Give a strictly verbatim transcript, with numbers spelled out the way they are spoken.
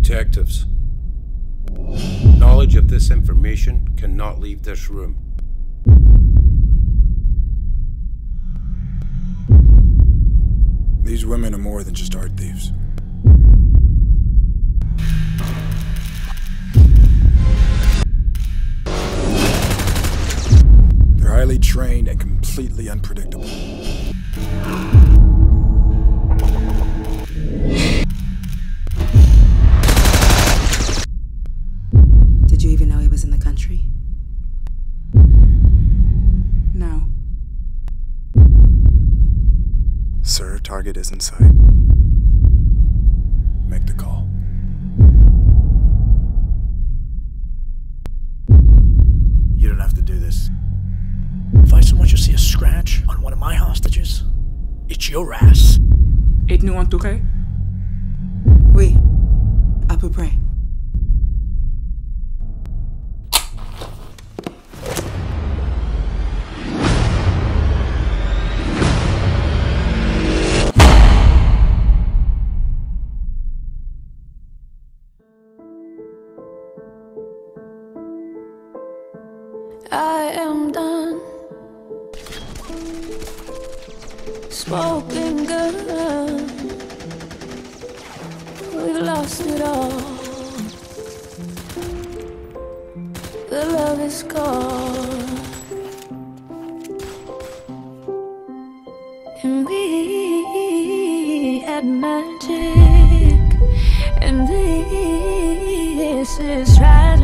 Detectives, knowledge of this information cannot leave this room. These women are more than just art thieves. They're highly trained and completely unpredictable. Did you even know he was in the country? No. Sir, target is in sight. Make the call. You don't have to do this. If I so much as see a scratch on one of my hostages, it's your ass. Êtes-nous entourés? Oui, à peu près. I am done. Spoken good. We've lost it all. The love is gone. And we had magic. And this is right.